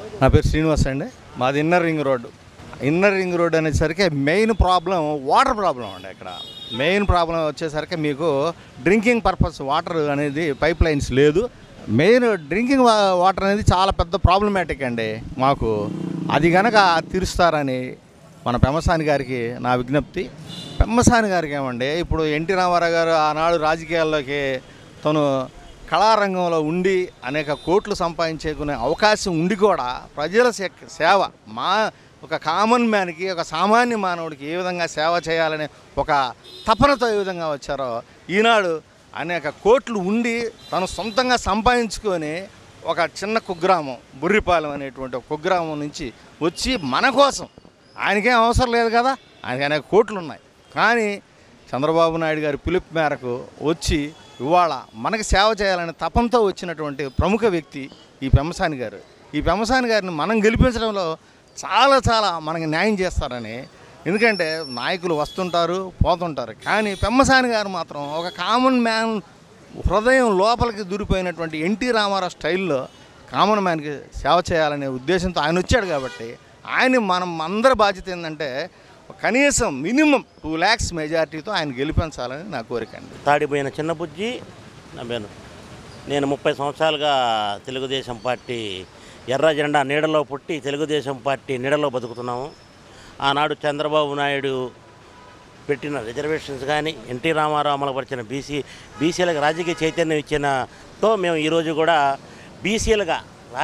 నా పేరు శ్రీనివాస్ అండి. మాది inner ring road. Inner ring road అనేసరికి మెయిన్ ప్రాబ్లం వాటర్ ప్రాబ్లం అండి. ఇక్కడ మెయిన్ ప్రాబ్లం వచ్చేసరికి మీకు డ్రింకింగ్ పర్పస్ వాటర్ అనేది పైప్ లైన్స్ లేదు. మెయిన్ డ్రింకింగ్ వాటర్ అనేది చాలా పెద్ద ప్రాబ్లమాటిక్ అండి మాకు. అది కనుక తీరుస్తారని మన పెమ్మసాని గారికి నా విజ్ఞప్తి. పెమ్మసాని గారికి ఏమండి, ఇప్పుడు ఎన్టీ రామారావు గారు ఆనాడు రాజకీయాల్లోకి తను కళారంగంలో ఉండి అనేక కోట్లు సంపాదించుకునే అవకాశం ఉండి కూడా ప్రజల సేవ ఒక కామన్ మ్యాన్కి, ఒక సామాన్య మానవుడికి ఏ విధంగా సేవ చేయాలనే ఒక తపనతో ఏ విధంగా వచ్చారో, ఈనాడు అనేక కోట్లు ఉండి తను సొంతంగా సంపాదించుకొని ఒక చిన్న కుగ్రామం బుర్రిపాలెం అనేటువంటి ఒక కుగ్రామం నుంచి వచ్చి మన కోసం, ఆయనకేం అవసరం లేదు కదా, ఆయనకి అనేక కోట్లు ఉన్నాయి, కానీ చంద్రబాబు నాయుడు గారి పిలుపు మేరకు వచ్చి ఇవాళ మనకి సేవ చేయాలనే తపంతో వచ్చినటువంటి ప్రముఖ వ్యక్తి ఈ పెమ్మసాని గారు. ఈ పెమ్మసాని గారిని మనం గెలిపించడంలో చాలా మనకి న్యాయం చేస్తారని. ఎందుకంటే నాయకులు వస్తుంటారు పోతుంటారు, కానీ పెమ్మసాని గారు మాత్రం ఒక కామన్ మ్యాన్ హృదయం లోపలికి దూరిపోయినటువంటి ఎన్టీ రామారావు స్టైల్లో కామన్ మ్యాన్కి సేవ చేయాలనే ఉద్దేశంతో ఆయన వచ్చాడు. కాబట్టి ఆయన మనం అందరి బాధ్యత ఏంటంటే కనీసం మినిమం 2 lakhs మెజార్టీతో ఆయన గెలిపించాలని నా కోరిక అండి. తాడిపోయిన చిన్న బుజ్జి నా పేరు. నేను 30 సంవత్సరాలుగా తెలుగుదేశం పార్టీ ఎర్ర జెండా నీడలో పుట్టి తెలుగుదేశం పార్టీ నీడలో బతుకుతున్నాము. ఆనాడు చంద్రబాబు నాయుడు పెట్టిన రిజర్వేషన్స్ కానీ, ఎన్టీ రామారావు అమలుపరిచిన బీసీలకు రాజకీయ చైతన్యం ఇచ్చినతో మేము ఈరోజు కూడా బీసీలుగా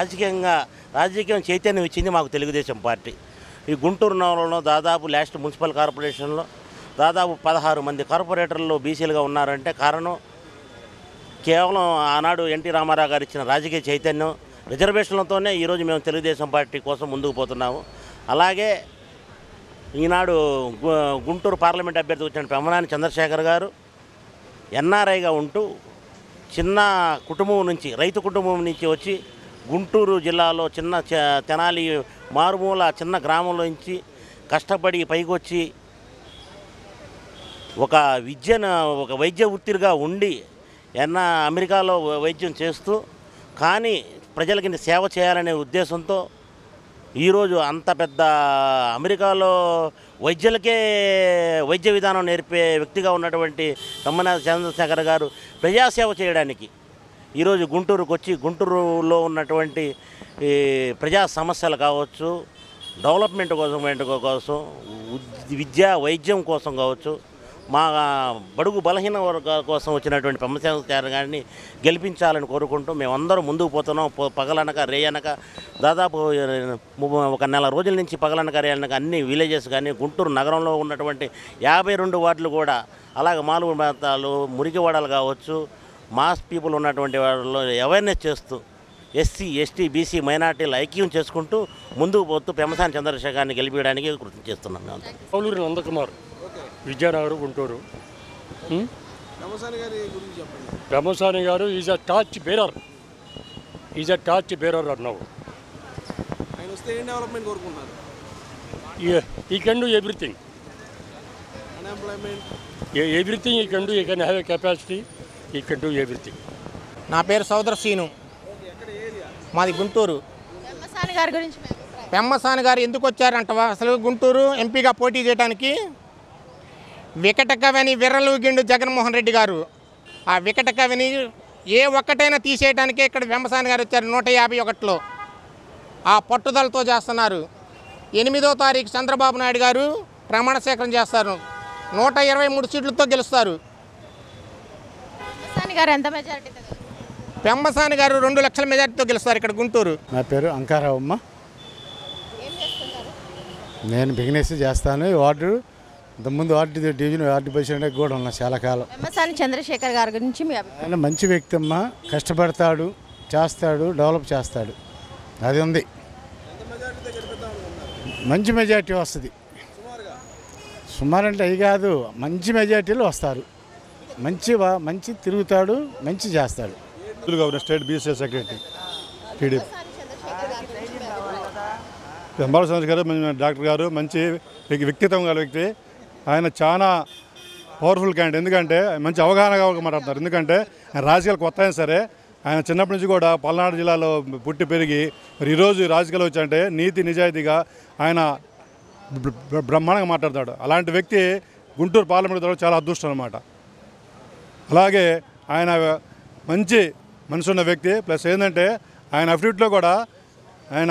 రాజకీయం చైతన్యం ఇచ్చింది మాకు తెలుగుదేశం పార్టీ. ఈ గుంటూరు నగరంలో దాదాపు లాస్ట్ మున్సిపల్ కార్పొరేషన్లో దాదాపు 16 మంది కార్పొరేటర్లు బీసీలుగా ఉన్నారంటే కారణం కేవలం ఆనాడు ఎన్టీ రామారావు గారు ఇచ్చిన రాజకీయ చైతన్యం, రిజర్వేషన్లతోనే ఈరోజు మేము తెలుగుదేశం పార్టీ కోసం ముందుకు పోతున్నాము. అలాగే ఈనాడు గుంటూరు పార్లమెంట్ అభ్యర్థి వచ్చిన పెమ్మసాని చంద్రశేఖర్ గారు ఎన్ఆర్ఐగా ఉంటూ చిన్న కుటుంబం నుంచి, రైతు కుటుంబం నుంచి వచ్చి గుంటూరు జిల్లాలో చిన్న తెనాలి మారుమూల చిన్న గ్రామంలో నుంచి కష్టపడి పైకొచ్చి ఒక వైద్య వృత్తిగా ఉండి అమెరికాలో వైద్యం చేస్తూ కానీ ప్రజలకి సేవ చేయాలనే ఉద్దేశంతో ఈరోజు అంత పెద్ద అమెరికాలో వైద్యులకే వైద్య విధానం నేర్పే వ్యక్తిగా ఉన్నటువంటి పెమ్మసాని చంద్రశేఖర్ గారు ప్రజాసేవ చేయడానికి ఈరోజు గుంటూరుకు వచ్చి గుంటూరులో ఉన్నటువంటి ప్రజా సమస్యలు కావచ్చు, డెవలప్మెంట్ కోసం, విద్య వైద్యం కోసం కావచ్చు, మా బడుగు బలహీన వర్గాల కోసం వచ్చినటువంటి పెమ్మసాని గారిని గెలిపించాలని కోరుకుంటూ మేమందరం ముందుకు పోతున్నాం. పగలనక రేయనక దాదాపు ఒక నెల రోజుల నుంచి పగలనక రేయనక అన్ని విలేజెస్ కానీ, గుంటూరు నగరంలో ఉన్నటువంటి 52 వార్డులు కూడా, అలాగే మాలుగు ప్రాంతాలు, మురికివాడలు కావచ్చు, మాస్ పీపుల్ ఉన్నటువంటి వాళ్ళలో అవేర్నెస్ చేస్తూ ఎస్సీ ఎస్టీ బీసీ మైనార్టీలు ఐక్యం చేసుకుంటూ ముందుకు పోతూ పెమ్మసాని చంద్రశేఖర్ని గెలిపించడానికి కృషి చేస్తున్నాం. పౌలూరి నందకుమార్, విజయనగరం, గుంటూరు. పెమ్మసాని గారు ఈజ్ అ టార్చ్ బేరర్ అన్నావు. He can do everything he can do, he can have a capacity, he can do everything. నా పేరు సోదర శ్రీను, మాది గుంటూరు. పెమ్మసాని గారు ఎందుకు వచ్చారంటవా? అసలు గుంటూరు ఎంపీగా పోటీ చేయడానికి వికట కవిని విర్రలూగిండు జగన్మోహన్ రెడ్డి గారు. ఆ వికట కవిని ఏ ఒక్కటైనా తీసేయడానికే ఇక్కడ పెమ్మసాని గారు వచ్చారు. 151లో ఆ పట్టుదలతో చేస్తున్నారు. 8వ తారీఖు చంద్రబాబు నాయుడు గారు ప్రమాణ స్వీకారం చేస్తారు. 123 సీట్లతో గెలుస్తారు. పెమ్మసాని గారు 2 లక్షల మెజార్టీతో గెలుస్తారు ఇక్కడ గుంటూరు. నా పేరు అంకారావమ్మ. నేను బిజినెస్ చేస్తాను. వార్డు ఇంతకుముందు వార్డు డివిజన్ వార్డు ప్రెసిడెంట్ కూడా ఉన్నా చాలా కాలం. పెమ్మసాని చంద్రశేఖర్ గారి గురించి ఆయన మంచి వ్యక్తి అమ్మ, కష్టపడతాడు, చేస్తాడు, డెవలప్ చేస్తాడు. అది ఉంది. మంచి మెజార్టీ వస్తుంది. సుమారు అంటే అవి కాదు, మంచి మెజార్టీలు వస్తారు. మంచి తిరుగుతాడు, మంచి చేస్తాడు. State BC secretary TDP. Pemmasani Chandrasekhar గారు డాక్టర్ గారు మంచి వ్యక్తిత్వం గల వ్యక్తి. ఆయన చాలా పవర్ఫుల్ క్యాండిడేట్. ఎందుకంటే మంచి అవగాహనగా మాట్లాడతారు. ఎందుకంటే ఆయన రాజకీయాలు కొత్త అయినా సరే ఆయన చిన్నప్పటి నుంచి కూడా పల్నాడు జిల్లాలో పుట్టి పెరిగి మరి ఈరోజు రాజకీయాలు వచ్చాయంటే నీతి నిజాయితీగా ఆయన బ్రహ్మాండంగా మాట్లాడతాడు. అలాంటి వ్యక్తి గుంటూరు పార్లమెంట్ ద్వారా చాలా అదృష్టం అన్నమాట. అలాగే ఆయన మంచి మనసు ఉన్న వ్యక్తి. ప్లస్ ఏంటంటే ఆయన అఫిడవిట్లో కూడా ఆయన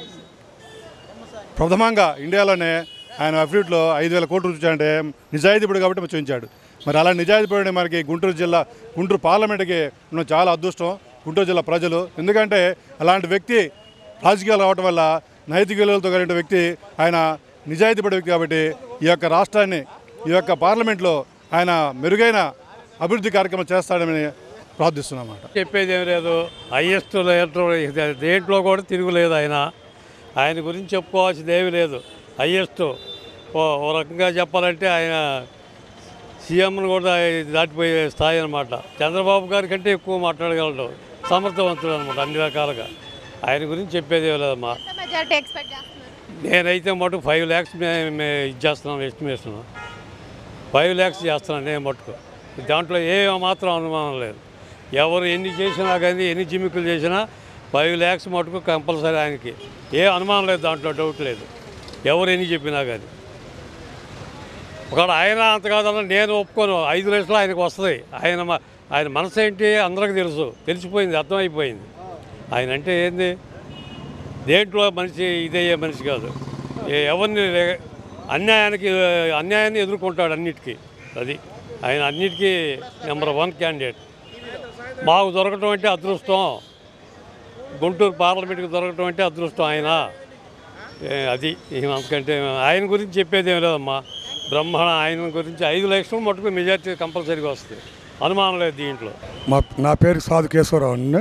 ప్రథమంగా ఇండియాలోనే ఆయన అఫిడవిట్లో 5,000 కోట్లు చూపించాడంటే నిజాయితీపడు కాబట్టి చూపించాడు. మరి అలా నిజాయితీపడి మనకి గుంటూరు పార్లమెంట్కి ఉన్న చాలా అదృష్టం గుంటూరు జిల్లా ప్రజలు. ఎందుకంటే అలాంటి వ్యక్తి రాజకీయాలు రావడం వల్ల నైతిక విలువలతో కలిగిన వ్యక్తి, ఆయన నిజాయితీపడే వ్యక్తి కాబట్టి ఈ యొక్క రాష్ట్రాన్ని ఈ యొక్క పార్లమెంట్లో ఆయన మెరుగైన అభివృద్ధి కార్యక్రమం చేస్తాడని ప్రార్థిస్తున్నామాట. చెప్పేది ఏం లేదు, హైయెస్ట్ దేంట్లో కూడా తిరుగులేదు. ఆయన గురించి చెప్పుకోవాల్సింది ఏమీ లేదు. హైయెస్ట్ ఓ రకంగా చెప్పాలంటే ఆయన సీఎంను కూడా దాటిపోయే స్థాయి అనమాట. చంద్రబాబు గారి కంటే ఎక్కువ మాట్లాడగలడు, సమర్థవంతుడు అనమాట అన్ని రకాలుగా. ఆయన గురించి చెప్పేది ఏం లేదమ్మా. నేనైతే మటుకు 5 lakhs ఇచ్చేస్తున్నాను, ఎస్టిమేషన్ 5 lakhs చేస్తున్నాను నేను మటుకు. దాంట్లో ఏ మాత్రం అనుమానం లేదు. ఎవరు ఎన్ని చేసినా కానీ ఎన్ని జిమ్మికులు చేసినా 5 lakhs మటుకు కంపల్సరీ ఆయనకి. ఏ అనుమానం లేదు, దాంట్లో డౌట్ లేదు. ఎవరు ఎన్ని చెప్పినా కానీ ఒకవేళ ఆయన అంత కాదన్నా నేను ఒప్పుకోను. 5 లక్షలు ఆయనకు వస్తుంది. ఆయన మనసు ఏంటి అందరికీ తెలిసిపోయింది, అర్థమైపోయింది. ఆయన అంటే ఏంది, దేంట్లో మనిషి ఇదయ్యే మనిషి కాదు. ఎవరిని అన్యాయాన్ని ఎదుర్కొంటాడు అన్నిటికీ. అది ఆయన అన్నిటికీ నెంబర్ 1 క్యాండిడేట్. మాకు దొరకటం అంటే అదృష్టం, గుంటూరు పార్లమెంట్కి దొరకటం అంటే అదృష్టం ఆయన. అది అందుకంటే ఆయన గురించి చెప్పేది ఏం లేదమ్మా. ఆయన గురించి 5 లక్షలు మటుకు మెజార్టీ కంపల్సరీగా వస్తుంది, అనుమానం లేదు దీంట్లో. నా పేరు సాధు కేశవరావు అండి.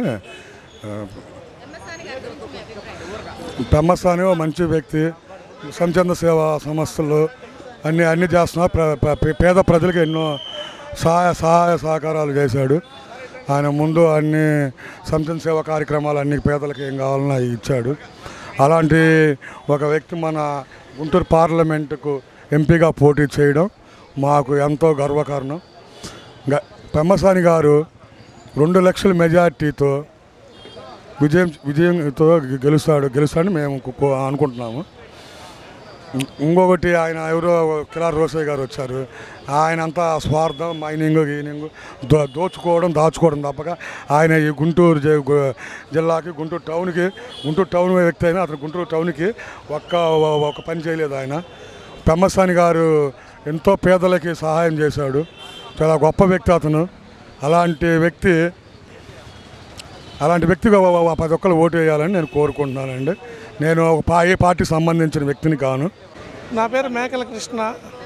పెమ్మసాని మంచి వ్యక్తి, స్వచ్ఛంద సేవా సంస్థలు అన్నీ చేస్తున్నా. పేద ప్రజలకు ఎన్నో సహాయ సహకారాలు చేశాడు. ఆయన ముందు అన్ని స్వచ్ఛంద సేవా కార్యక్రమాలు అన్ని పేదలకు ఏం కావాలన్నా ఇచ్చాడు. అలాంటి ఒక వ్యక్తి మన గుంటూరు పార్లమెంటుకు ఎంపీగా పోటీ చేయడం మాకు ఎంతో గర్వకారణం. పెమ్మసాని గారు 2 లక్షల మెజార్టీతో విజయంతో గెలుస్తాడని మేము అనుకుంటున్నాము. ఇంకొకటి ఆయన ఎవరో కిలార్ రోసయ్య గారు వచ్చారు. ఆయన అంతా స్వార్థం, మైనింగ్ దాచుకోవడం తప్పక ఆయన ఈ గుంటూరు జిల్లాకి గుంటూరు టౌన్ వ్యక్తి అయినా అతను గుంటూరు టౌన్కి ఒక పని చేయలేదు. ఆయన పెమ్మసాని గారు ఎంతో పేదలకి సహాయం చేశాడు. చాలా గొప్ప వ్యక్తి అతను. అలాంటి వ్యక్తికి 10 ఒక్కరు ఓటు వేయాలని నేను కోరుకుంటున్నానండి. నేను ఏ పార్టీకి సంబంధించిన వ్యక్తిని కాను. నా పేరు మేకల కృష్ణ.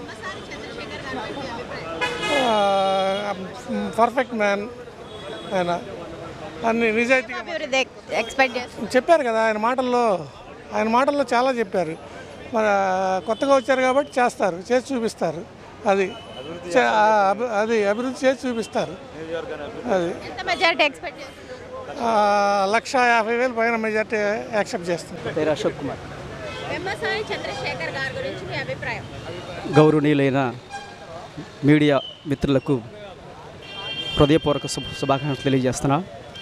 Perfect man. ఆయన అన్ని నిజాయితీగా చెప్పారు కదా. ఆయన మాటల్లో చాలా చెప్పారు. మరి కొత్తగా వచ్చారు కాబట్టి చేసి చూపిస్తారు. అది అభివృద్ధి చేసి చూపిస్తారు. అది 1,50,000 పైన మెజార్టీ యాక్సెప్ట్ చేస్తారు. పేరు అశోక్ కుమార్. గౌరవనీయులైన మీడియా మిత్రులకు హృదయపూర్వక శుభాకాంక్షలు తెలియజేస్తున్నా.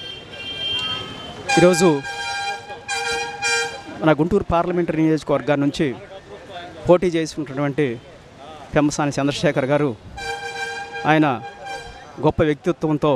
ఈరోజు మన గుంటూరు పార్లమెంటరీ నియోజకవర్గం నుంచి పోటీ చేసుకుంటున్నటువంటి పెమ్మసాని చంద్రశేఖర్ గారు, ఆయన గొప్ప వ్యక్తిత్వంతో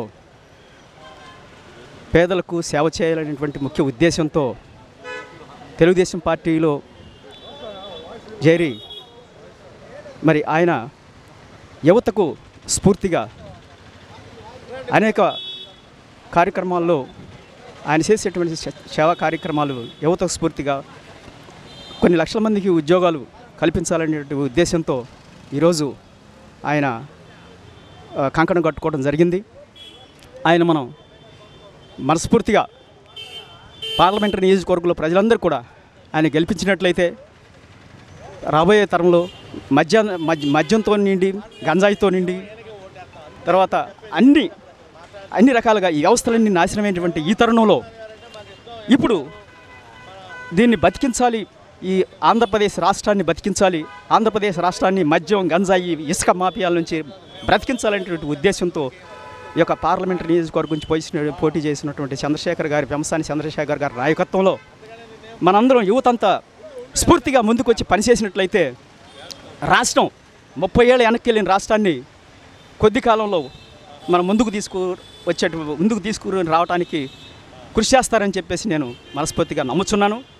పేదలకు సేవ చేయాలనేటువంటి ముఖ్య ఉద్దేశంతో తెలుగుదేశం పార్టీలో చేరి మరి ఆయన యువతకు స్ఫూర్తిగా అనేక కార్యక్రమాల్లో ఆయన చేసేటువంటి సేవా కార్యక్రమాలు యువతకు స్ఫూర్తిగా కొన్ని లక్షల మందికి ఉద్యోగాలు కల్పించాలనే ఉద్దేశంతో ఈరోజు ఆయన కంకణం కట్టుకోవడం జరిగింది. ఆయన మనం మనస్ఫూర్తిగా పార్లమెంటరీ నియోజకవర్గంలో ప్రజలందరూ కూడా ఆయన గెలిపించినట్లయితే రాబోయే తరంలో మద్యంతో నిండి, గంజాయితో నిండి, తర్వాత అన్ని రకాలుగా ఈ వ్యవస్థలన్నీ నాశనమైనటువంటి ఈ తరుణంలో ఇప్పుడు దీన్ని బతికించాలి, ఈ ఆంధ్రప్రదేశ్ రాష్ట్రాన్ని బతికించాలి, ఆంధ్రప్రదేశ్ రాష్ట్రాన్ని మద్యం, గంజాయి, ఇసుక మాఫియాల నుంచి బ్రతికించాలనేటువంటి ఉద్దేశంతో ఈ యొక్క పార్లమెంటరీ నియోజకవర్గం నుంచి పోటీ చేసినటువంటి చంద్రశేఖర్ గారి వెంసాని చంద్రశేఖర్ గారి నాయకత్వంలో మనందరం యువతంతా స్ఫూర్తిగా ముందుకొచ్చి పనిచేసినట్లయితే రాష్ట్రం 30 ఏళ్ళ వెనక్కి వెళ్ళిన రాష్ట్రాన్ని కొద్ది కాలంలో మనం ముందుకు తీసుకుని రావడానికి కృషి చేస్తారని చెప్పేసి నేను మనస్ఫూర్తిగా నమ్ముచున్నాను.